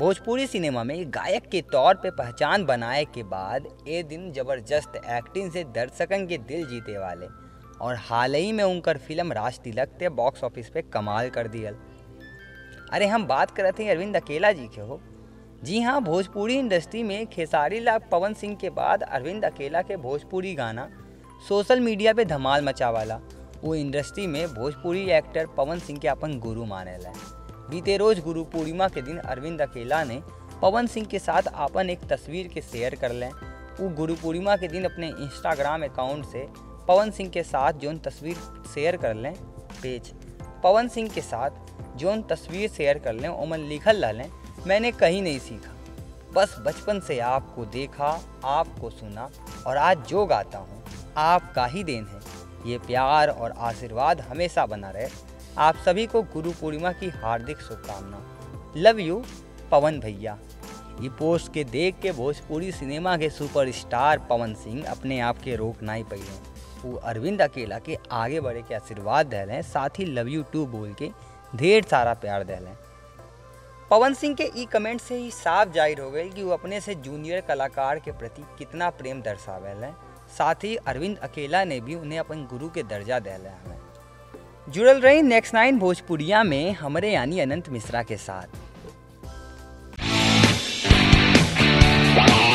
Bhojpuri cinema में गायक के तौर पे पहचान बनाए के बाद ए दिन जबरदस्त एक्टिंग से दर्शकन के दिल जीते वाले और हाल ही में उनकर फिल्म राज तिलक ते बॉक्स ऑफिस पे कमाल कर दियल। अरे हम बात करते हैं अरविंद अकेला जी के हो। जी हाँ, भोजपुरी इंडस्ट्री में खेसारी लाल पवन सिंह के बाद अरविंद अकेला के भोजपुरी गाना सोशल मीडिया पे धमाल मचावाला। वो इंडस्ट्री में भोजपुरी एक्टर पवन सिंह के अपन गुरु मानेला। बीते रोज गुरु पूर्णिमा के दिन अरविंद अकेला ने पवन सिंह के साथ अपन एक तस्वीर के शेयर कर लें। वो गुरु पूर्णिमा के दिन अपने इंस्टाग्राम अकाउंट से पवन सिंह के साथ जोन तस्वीर शेयर कर लें पेज पवन सिंह के साथ जोन तस्वीर शेयर कर लें ओमन लिखल रहें, मैंने कहीं नहीं सीखा, बस बचपन से आपको देखा, आपको सुना और आज जो गाता हूँ आपका ही देन है। ये प्यार और आशीर्वाद हमेशा बना रहे। आप सभी को गुरु पूर्णिमा की हार्दिक शुभकामना। लव यू पवन भैया। ये पोस्ट के देख के भोजपुरी सिनेमा के सुपरस्टार पवन सिंह अपने आप के रोक नहीं पाए। वो अरविंद अकेला के आगे बढ़े के आशीर्वाद दे रहे हैं, साथ ही लव यू टू बोल के ढेर सारा प्यार दे रहे हैं। पवन सिंह के ई कमेंट से ही साफ जाहिर हो गई कि वो अपने से जूनियर कलाकार के प्रति कितना प्रेम दर्शावे हैं। साथ ही अरविंद अकेला ने भी उन्हें अपन गुरु के दर्जा दे रहे हैं। जुड़ल रही नेक्स्ट 9 भोजपुरिया में हमारे यानी अनंत मिश्रा के साथ।